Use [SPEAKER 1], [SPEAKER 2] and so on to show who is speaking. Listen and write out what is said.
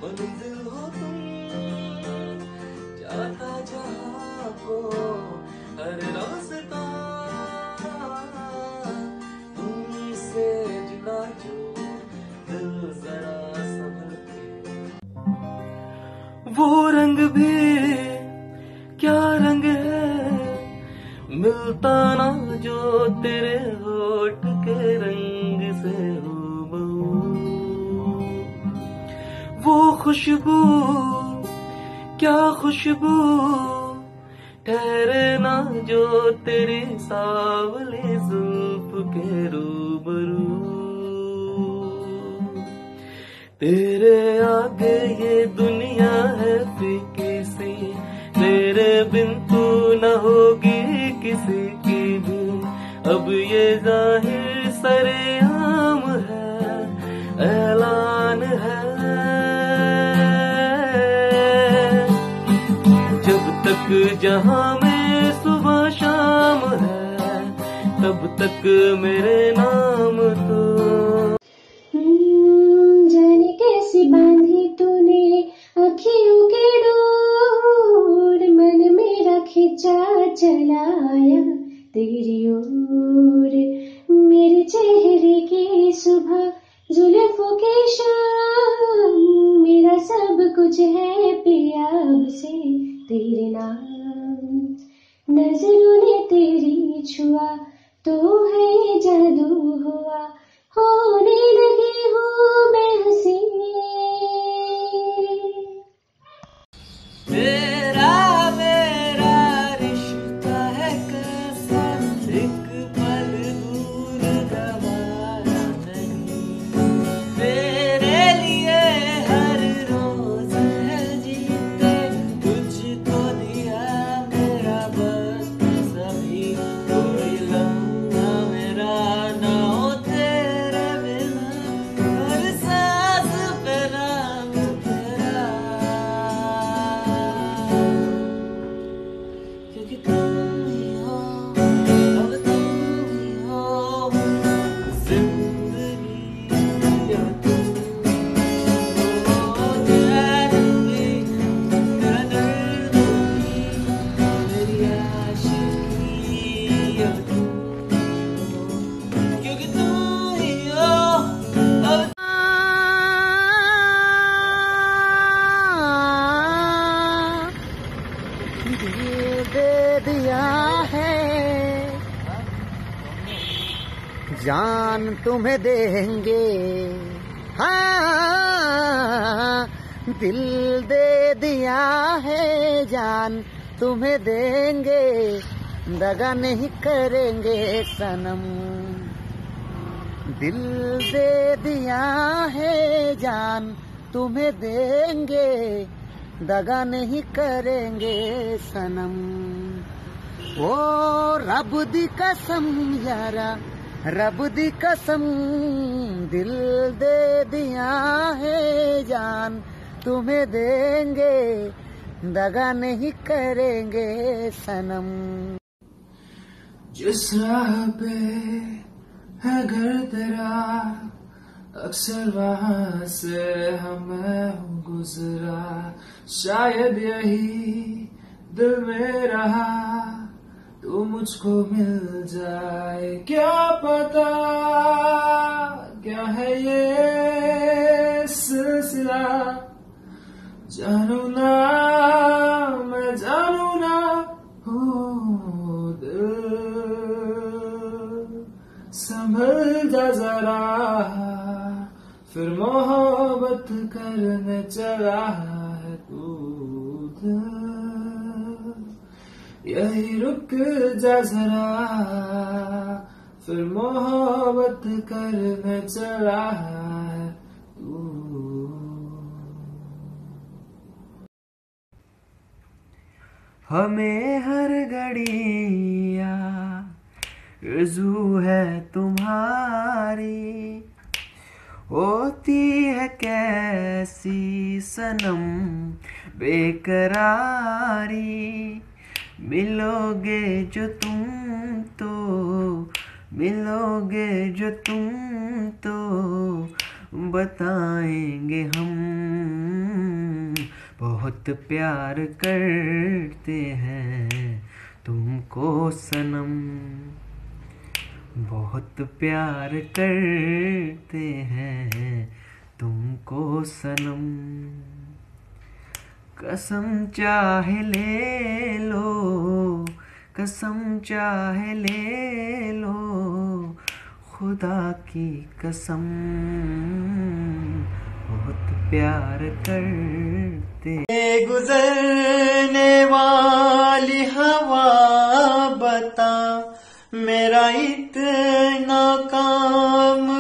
[SPEAKER 1] मंजिल हो तुम, जाता जहां को हर रास्ता तुमसे जुदा जो दिल जरा संभल के। वो रंग भी क्या रंग है, मिलता ना जो तेरे होठ के रंग से हूबहू। वो खुशबू क्या खुशबू, ठहरे ना जो तेरी सावली जुल्फ के रूबरू। तेरे आगे ये दुनिया है फीकी सी, तेरे बिन तू न होगी किसी की भी। अब ये जाहिर सरेआम है, ऐलान है, जब तक जहां में सुबह शाम है, तब तक मेरे नाम तो।
[SPEAKER 2] जाने कैसे बांधी तूने अखियों के डोर, मन मेरा खिंचा चलाया तेरी ओर। मेरे चेहरे की सुबह जुल्फों की शाम, मेरा सब कुछ है पिया अब से तेरे नाम। नजरों ने तेरी छुआ तो है जादू हुआ, होने लगी हूँ मैं हंसी।
[SPEAKER 1] तेरा मेरा रिश्ता है कैसा, एक पल दूर गवारा नहीं। तेरे लिए हर रोज है जीते, तुझको दिया मेरा बस सभी। कोई लम्हा मेरा ना हो तेरे बिना, हर सांस पे नाम तेरा। क्योंकि तुम ही हो, अब तुम ही हो जिंदगी, या तुम हो चैन भी, मेरा दर्द भी, मेरी आशिकी, या तुम हो, क्योंकि तुम ही हो अब।
[SPEAKER 3] दिल दे दिया है, जान तुम्हें देंगे। हाँ, दिल दे दिया है, जान तुम्हें देंगे, दगा नहीं करेंगे सनम। दिल दे दिया है, जान तुम्हें देंगे, दगा नहीं करेंगे सनम। ओ रब दी कसम यारा, रब दी कसम, दिल दे दिया है, जान तुम्हें देंगे, दगा नहीं करेंगे सनम।
[SPEAKER 1] जिस राह पे है घर तेरा, अक्सर वहां से मैं हूँ गुजरा। शायद यही दिल में रहा, तू मुझको मिल जाए। क्या पता क्या है ये सिलसिला, जानू ना मैं जानू ना हो दिल, संभल जा जरा, फिर मोहब्बत करने चला है तू दिल। यही रुक जा जरा, फिर मोहब्बत करने चला है तू। हमें हर घड़ी आरज़ू है तुम्हारी, होती है कैसी सनम बेकरारी। मिलोगे जो तुम तो, मिलोगे जो तुम तो बताएंगे हम बहुत प्यार करते हैं तुमको सनम, बहुत प्यार करते हैं तुमको सनम। कसम चाहे ले लो, कसम चाहे ले लो, खुदा की कसम, बहुत प्यार करते। गुजरने वाली हवा बता, मेरा इतना काम